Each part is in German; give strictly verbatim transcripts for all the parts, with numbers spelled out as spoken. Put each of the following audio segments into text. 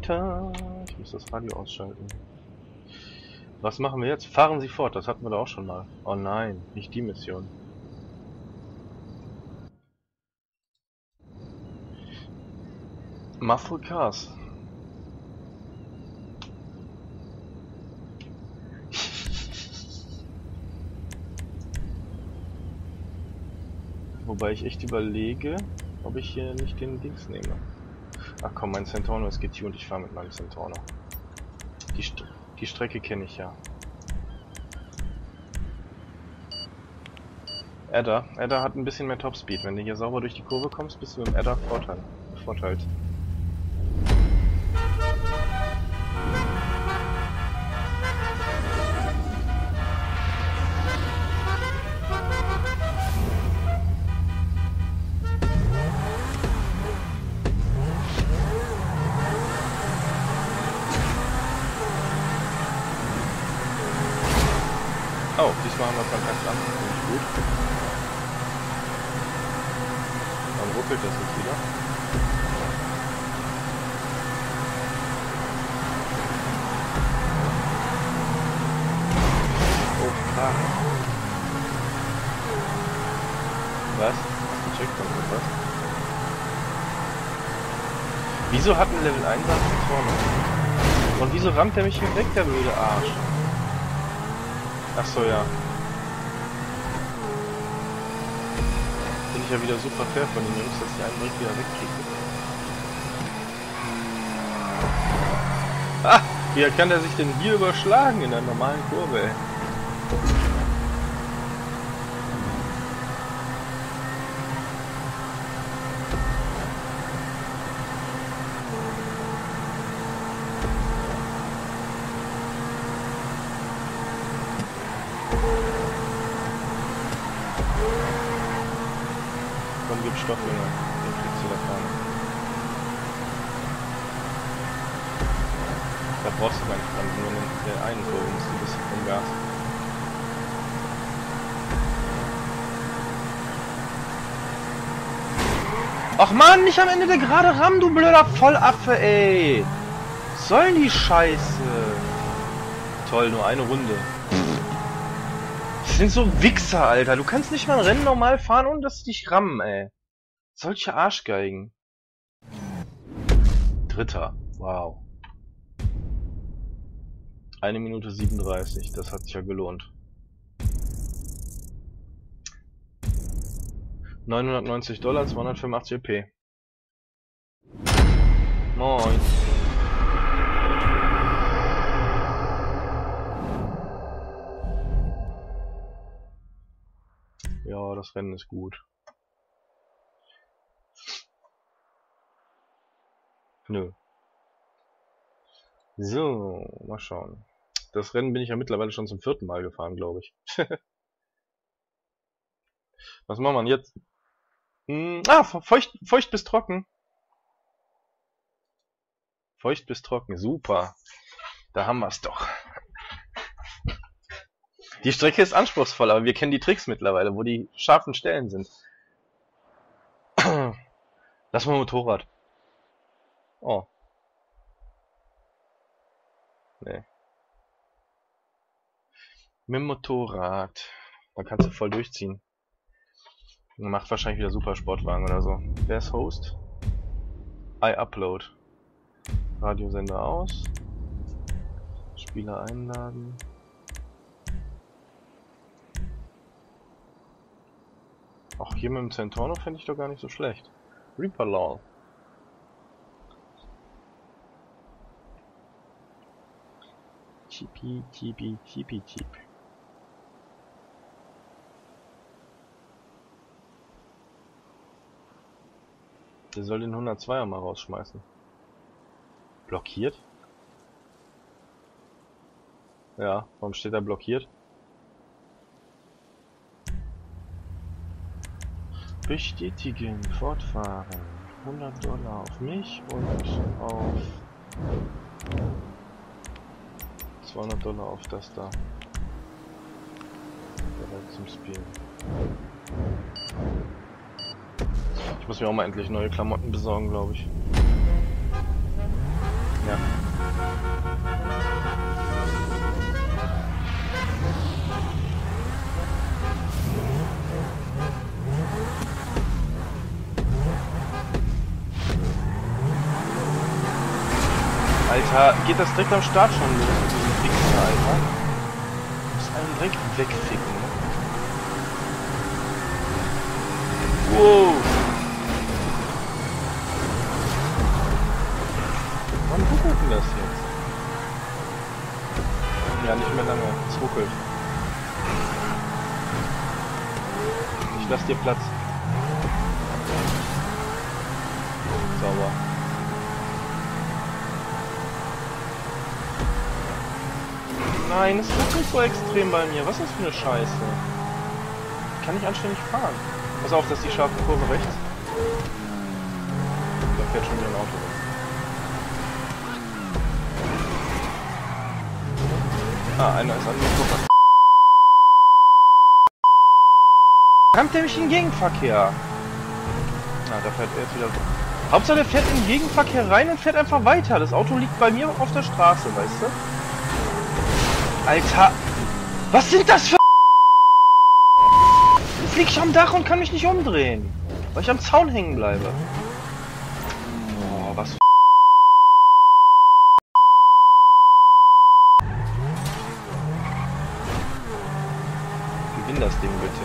weiter. Ich muss das Radio ausschalten. Was machen wir jetzt? Fahren Sie fort, das hatten wir da auch schon mal. Oh nein, nicht die Mission. Muscle Cars. Wobei ich echt überlege, ob ich hier nicht den Dings nehme. Ach komm, mein Centorno ist getuned, ich fahre mit meinem Centorno. Die, St die Strecke kenne ich ja. Adder. Adder hat ein bisschen mehr Topspeed. Wenn du hier sauber durch die Kurve kommst, bist du mit dem Adder Vorteil. Vorteil. Oh, diesmal haben wir Kontakt an. Finde ich gut. Dann ruckelt das jetzt wieder. Oh, fuck. Was? Hast du Checkpoint oder was? Wieso hat ein Level eins vorne? Und wieso rammt der mich hier weg, der blöde Arsch? Ach so, ja. Finde ich ja wieder super fair von den Jungs, dass die einen direkt wieder wegkriegen. Ah! Wie kann der sich denn hier überschlagen in der normalen Kurve, ey? Komm, gib Stoff, Junge. Den kriegst du da vorne. Da brauchst du gar nicht dran, nur in der einen Kurve musst du ein bisschen vom Gas. Ach man, nicht am Ende der gerade Ramm, du blöder Vollaffe, ey! Was soll denn die Scheiße? Toll, nur eine Runde. Das sind so Wichser, Alter. Du kannst nicht mal ein Rennen normal fahren, ohne dass sie dich rammen, ey. Solche Arschgeigen. Dritter. Wow. Eine Minute siebenunddreißig. Das hat sich ja gelohnt. neunhundertneunzig Dollar, zweihundertfünfundachtzig E P. Moin. Ja, das Rennen ist gut. Nö. So, mal schauen. Das Rennen bin ich ja mittlerweile schon zum vierten Mal gefahren, glaube ich. Was machen wir jetzt? Hm, ah, feucht, feucht bis trocken. Feucht bis trocken, super. Da haben wir es doch. Die Strecke ist anspruchsvoll, aber wir kennen die Tricks mittlerweile, wo die scharfen Stellen sind. Lass mal Motorrad. Oh. Nee. Mit dem Motorrad. Da kannst du voll durchziehen. Macht wahrscheinlich wieder Supersportwagen oder so. Wer ist Host? I upload. Radiosender aus. Spieler einladen. Auch hier mit dem Centorno fände ich doch gar nicht so schlecht. Reaper Law. Chippy, chippy, chippy, chip. Der soll den hundertzweier mal rausschmeißen. Blockiert? Ja, warum steht da blockiert? Bestätigen, fortfahren. hundert Dollar auf mich und auf zweihundert Dollar auf das da. Bereit zum Spielen. Ich muss mir auch mal endlich neue Klamotten besorgen, glaube ich. Ja. Alter, geht das direkt am Start schon los mit diesem Fixer, Alter? Du musst einen Dreck wegficken, ne? Wow! Wann ruckelt denn das jetzt? Ja, nicht mehr lange. Es ruckelt. Ich lass dir Platz. Sauber. Nein, es ruckelt so extrem bei mir. Was ist das für eine Scheiße? Ich kann nicht anständig fahren. Pass auf, dass die scharfe Kurve rechts. Da fährt schon wieder ein Auto rum. Ah, einer ist an mir vorbei. Rammt der mich in den Gegenverkehr? Na, da fährt er jetzt wieder. Hauptsache der fährt in den Gegenverkehr rein und fährt einfach weiter. Das Auto liegt bei mir auf der Straße, weißt du? Alter! Was sind das für... Jetzt lieg ich am Dach und kann mich nicht umdrehen. Weil ich am Zaun hängen bleibe. Boah, was für... Gewinn das Ding bitte.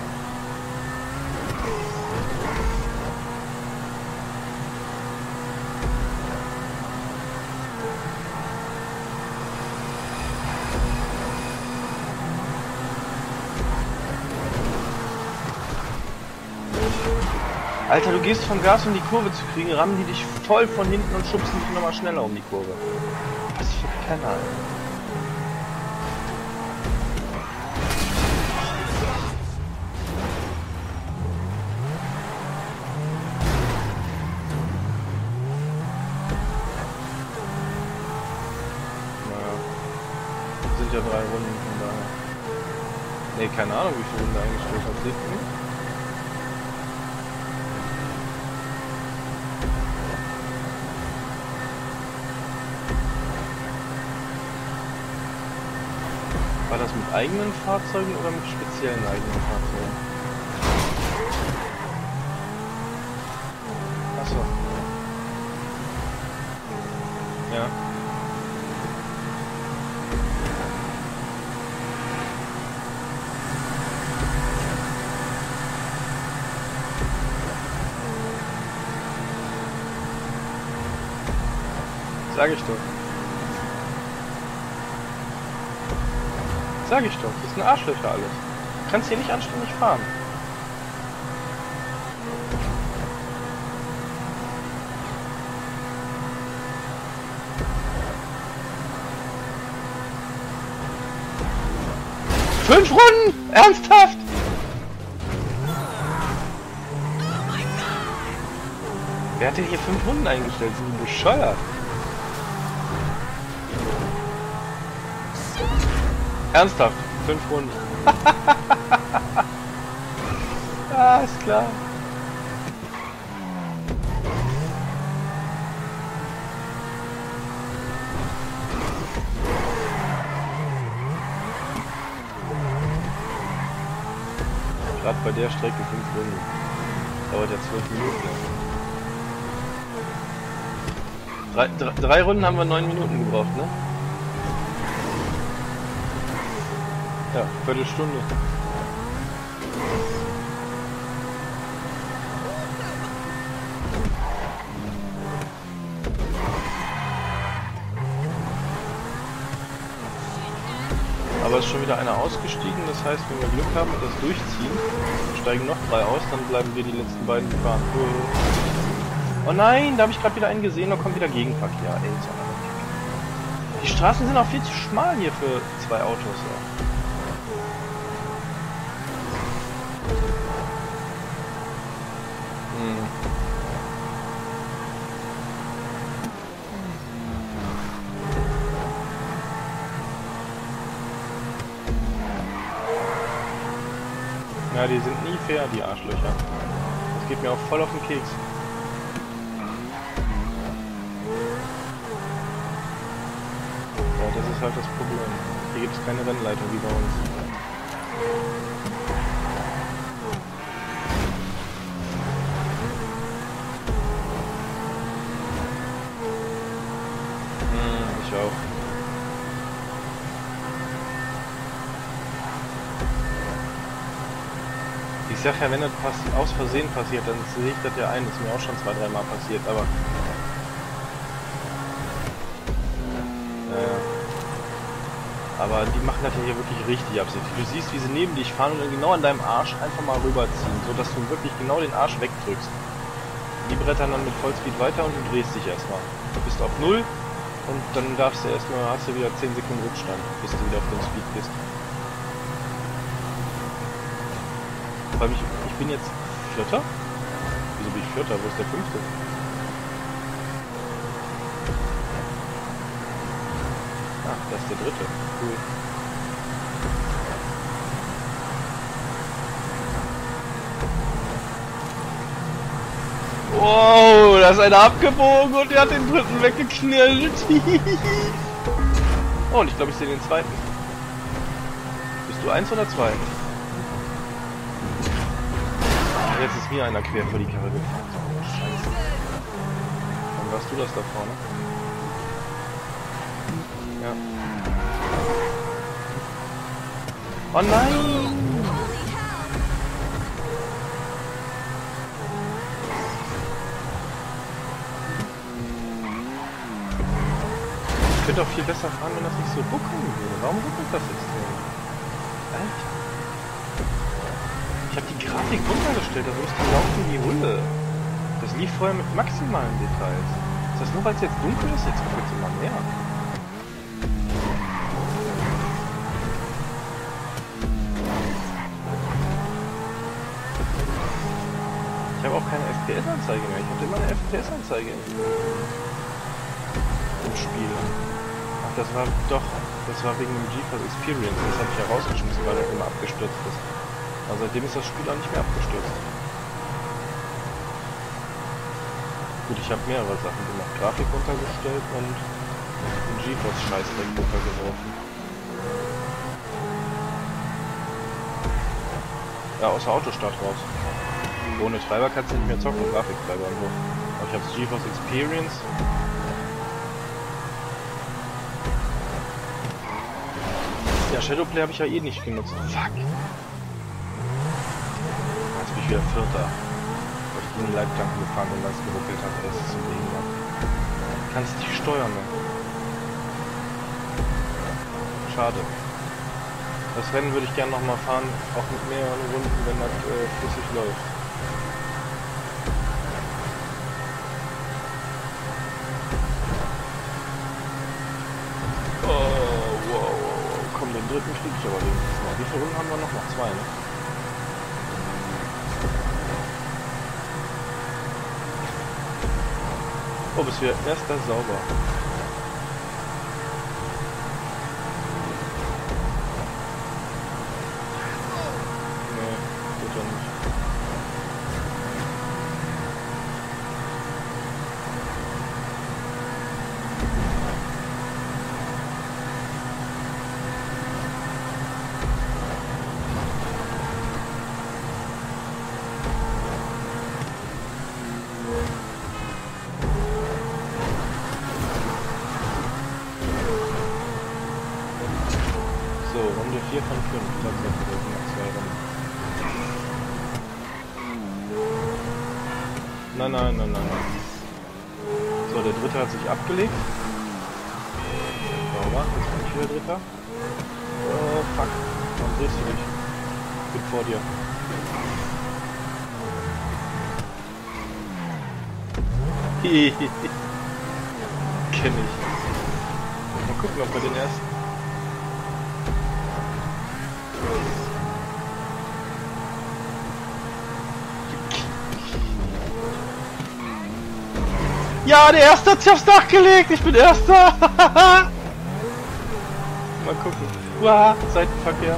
Alter, du gehst vom Gas, um die Kurve zu kriegen, rammen die dich voll von hinten und schubsen dich nochmal schneller um die Kurve. Was für Penner, Alter. Naja. Sind ja drei Runden von daher. Ne, keine Ahnung, wie viele Runden eingestellt hat. siebten? War das mit eigenen Fahrzeugen oder mit speziellen eigenen Fahrzeugen? Achso. Ja. Sag ich doch. Sag ich doch, das sind Arschlöcher alles. Du kannst hier nicht anständig fahren. Fünf Runden? Ernsthaft? Wer hat denn hier fünf Runden eingestellt? Sind die bescheuert? Ernsthaft, fünf Runden. Ah, ist klar. Gerade bei der Strecke fünf Runden. Dauert ja zwölf Minuten. Drei, drei, drei Runden haben wir neun Minuten gebraucht, ne? Ja, Viertelstunde. Aber es ist schon wieder einer ausgestiegen, das heißt, wenn wir Glück haben und das durchziehen, steigen noch drei aus, dann bleiben wir die letzten beiden fahren. Oh nein, da habe ich gerade wieder einen gesehen, da kommt wieder Gegenverkehr. Ey, die Straßen sind auch viel zu schmal hier für zwei Autos. Ja. Ja, die sind nie fair, die Arschlöcher. Das geht mir auch voll auf den Keks. ist halt das Problem. Hier gibt es keine Rennleitung wie bei uns. Hm, ich auch. Ich sag ja, wenn das aus Versehen passiert, dann sehe ich das ja ein. Das ist mir auch schon zwei, dreimal passiert, aber... Äh, aber die machen das hier wirklich richtig absichtlich. Du siehst, wie sie neben dich fahren und dann genau an deinem Arsch einfach mal rüberziehen, sodass du wirklich genau den Arsch wegdrückst. Die brettern dann mit Vollspeed weiter und du drehst dich erstmal. Du bist auf null und dann darfst du erstmal, hast du wieder zehn Sekunden Rückstand, bis du wieder auf den Speed bist. Weil ich, ich bin jetzt Vierter? Wieso bin ich Vierter? Wo ist der Fünfte? Ach, das ist der Dritte. Cool. Wow, da ist einer abgebogen und der hat den Dritten weggeknallt. Oh, und ich glaube, ich sehe den Zweiten. Bist du eins oder zwei? Jetzt ist mir einer quer vor die Karre gefahren. Oh, Scheiße. Dann warst du das da vorne. Ja. Oh nein! Ich könnte auch viel besser fahren, wenn das nicht so ruckeln würde. Warum ruckelt das jetzt so? Alter. Ich habe die Grafik runtergestellt, da müsste laufen wie Hunde. Das lief vorher mit maximalen Details. Ist das nur, weil es jetzt dunkel ist? Jetzt ruckelt es immer mehr. Ich habe auch keine F P S-Anzeige mehr. Ich hatte immer eine F P S-Anzeige im Spiel. Ach, das war doch, das war wegen dem GeForce Experience. Das habe ich ja rausgeschmissen, weil er immer abgestürzt ist. Aber seitdem ist das Spiel auch nicht mehr abgestürzt. Gut, ich habe mehrere Sachen gemacht. Grafik runtergestellt und den GeForce-Scheißdreck runtergeworfen. Ja, außer Autostart raus. Ohne Treiber kannst du nicht mehr zocken, Grafiktreiber und so. Aber ich habe das GeForce Experience. Ja, Shadowplay habe ich ja eh nicht genutzt. Fuck! Jetzt bin ich wieder Vierter. Weil ich gegen die Leitplanken gefahren bin, weil es geruckelt hat. Das ist so behindert. Du kannst nicht steuern, ne? Schade. Das Rennen würde ich gerne nochmal fahren, auch mit mehreren Runden, wenn das äh, flüssig läuft. Oh, wow, wow, wow. Komm, den dritten krieg ich aber wenigstens noch. Wie viele Runden haben wir noch? Noch zwei, ne? Oh, bis wir erster sauber. So, Runde vier von fünf. Ich glaube, wir sind noch zwei Runden. Nein, nein, nein, nein, nein. So, der dritte hat sich abgelegt. Sauber, jetzt bin ich wieder Dritter. Oh, fuck. Warum drehst du dich? Ich bin vor dir. Kenn ich. Mal gucken, ob wir den ersten... Ja, der Erste hat sich aufs Dach gelegt. Ich bin Erster. Mal gucken. Wow, Seitenverkehr.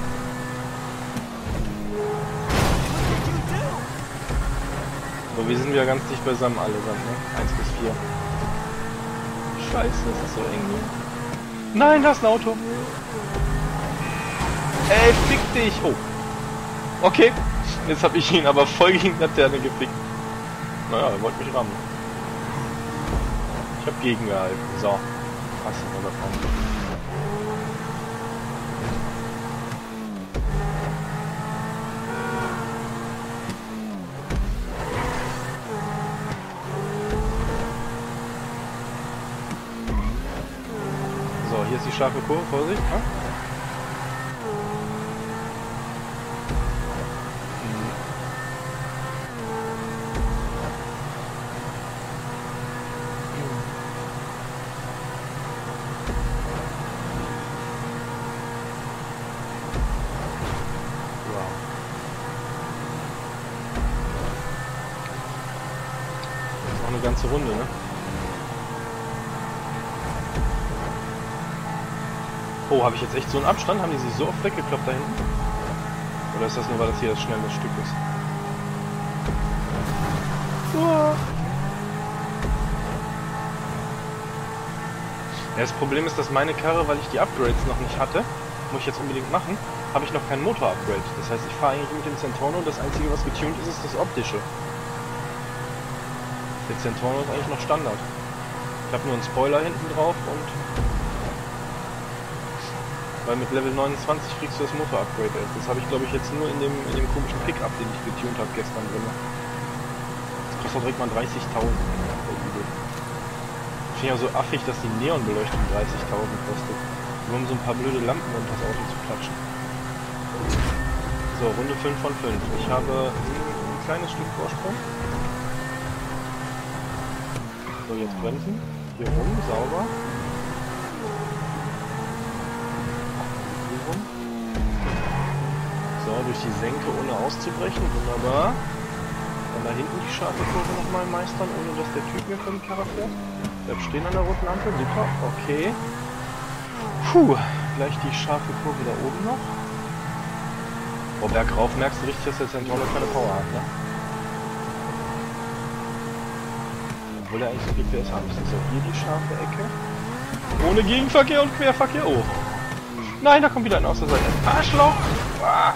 So, wir sind wieder ganz dicht beisammen allesamt, ne? eins bis vier. Scheiße, das ist so eng hier. Nein, da ist ein Auto. Ey, fick dich. Oh. Okay. Jetzt habe ich ihn aber voll gegen die Laterne gefickt. Naja, er wollte mich rammen. Ich habe gegengehalten. So. Passen wir davon. So, hier ist die scharfe Kurve. Vorsicht. Ne? Eine ganze Runde, ne? Oh, habe ich jetzt echt so einen Abstand? Haben die sich so oft weggekloppt da hinten? Oder ist das nur, weil das hier das schnelle Stück ist? Uah. Ja, das Problem ist, dass meine Karre, weil ich die Upgrades noch nicht hatte, muss ich jetzt unbedingt machen, habe ich noch kein Motor-Upgrade. Das heißt, ich fahre eigentlich mit dem Zentorno, das einzige, was getuned ist, ist das Optische. Der Zentorno ist eigentlich noch Standard. Ich habe nur einen Spoiler hinten drauf und... Weil mit Level neunundzwanzig kriegst du das Motor-Upgrade erst. Das habe ich, glaube ich, jetzt nur in dem, in dem komischen Pickup, den ich getuned habe gestern drin. Das kostet auch direkt mal dreißigtausend. Ich finde ja so affig, dass die Neonbeleuchtung dreißigtausend kostet. Nur um so ein paar blöde Lampen unter das Auto zu klatschen. So, Runde fünf von fünf. Ich habe ein kleines Stück Vorsprung. So, jetzt bremsen. Hier rum, sauber. Hier rum. So, durch die Senke ohne auszubrechen. Wunderbar. Dann da hinten die scharfe Kurve nochmal meistern, ohne dass der Typ mir vor die Karre fährt. Bleibt stehen an der roten Ampel. Super. Okay. Puh. Gleich die scharfe Kurve da oben noch. Oh, bergauf merkst du richtig, dass der Zentorno keine Power hat, ne? Obwohl er eigentlich so G P S haben müssen. So, hier die scharfe Ecke. Ohne Gegenverkehr und Querverkehr. Oh. Nein, da kommt wieder ein aus der Seite. Arschloch! Ah.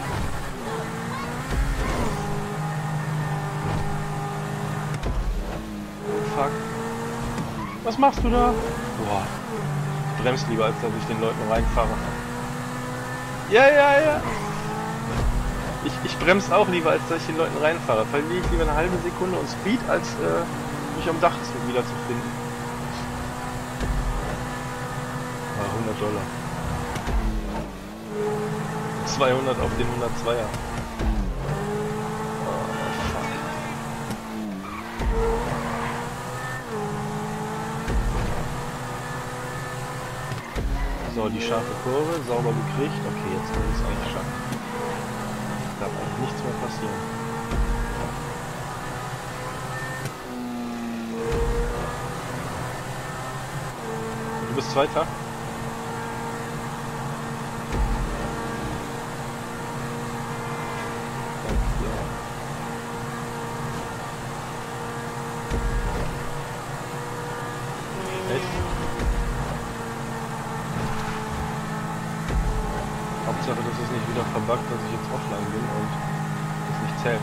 Oh, fuck. Was machst du da? Boah. Ich bremse lieber, als dass ich den Leuten reinfahre. Ja, ja, ja. Ich, ich bremse auch lieber, als dass ich den Leuten reinfahre. Verliere ich lieber eine halbe Sekunde und Speed, als äh, mich am Dach wieder zu finden. Ah, hundert Dollar. zweihundert auf den hundertzweier. Oh, fuck. So, die scharfe Kurve, sauber gekriegt. Okay, jetzt kann ich es eigentlich schaffen. Darf eigentlich nichts mehr passieren. Du bist Zweiter? Hauptsache, dass es nicht wieder verbuggt, dass ich jetzt offline bin und es nicht zählt.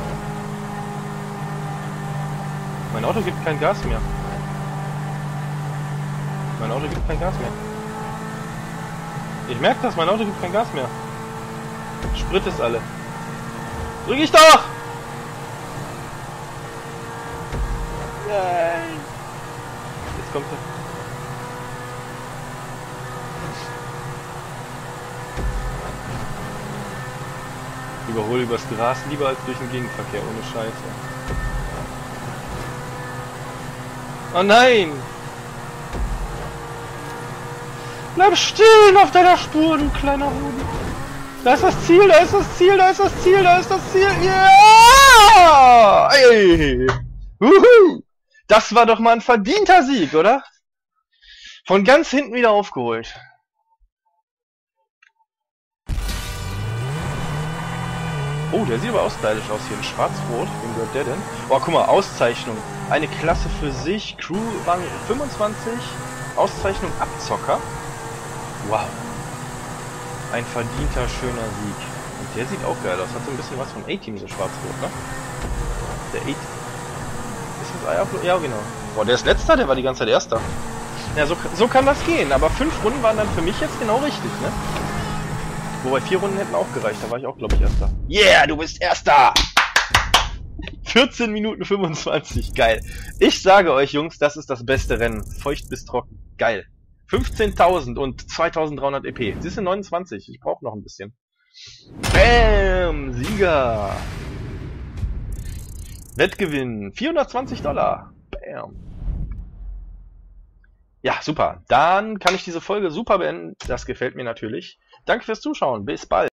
Mein Auto gibt kein Gas mehr. Mein Auto gibt kein Gas mehr. Ich merke das, mein Auto gibt kein Gas mehr. Sprit ist alle. Drück ich doch! Nein! Jetzt kommt er. Überhole übers Gras lieber als durch den Gegenverkehr, ohne Scheiße. Oh nein! Bleib stehen auf deiner Spur, du kleiner Hoden! Da ist das Ziel, da ist das Ziel, da ist das Ziel, da ist das Ziel! Ja! Ey! Uhu! Das war doch mal ein verdienter Sieg, oder? Von ganz hinten wieder aufgeholt. Oh, der sieht aber auch stylisch aus hier in schwarz-rot. Wem gehört der denn? Oh, guck mal, Auszeichnung. Eine Klasse für sich. Crew Rang fünfundzwanzig. Auszeichnung Abzocker. Wow. Ein verdienter, schöner Sieg. Und der sieht auch geil aus. Hat so ein bisschen was vom A-Team, so schwarz-rot, ne? Der A-Team. Ist das Eierflug? Ja, genau. Boah, der ist letzter, der war die ganze Zeit erster. Ja, so, so kann das gehen. Aber fünf Runden waren dann für mich jetzt genau richtig, ne? Wobei vier Runden hätten auch gereicht. Da war ich auch, glaube ich, erster. Yeah, du bist erster! vierzehn Minuten fünfundzwanzig. Geil. Ich sage euch, Jungs, das ist das beste Rennen. Feucht bis trocken. Geil. fünfzehntausend und zweitausenddreihundert E P. Siehst du, neunundzwanzig. Ich brauche noch ein bisschen. Bam! Sieger! Wettgewinn. vierhundertzwanzig Dollar. Bam! Ja, super. Dann kann ich diese Folge super beenden. Das gefällt mir natürlich. Danke fürs Zuschauen. Bis bald.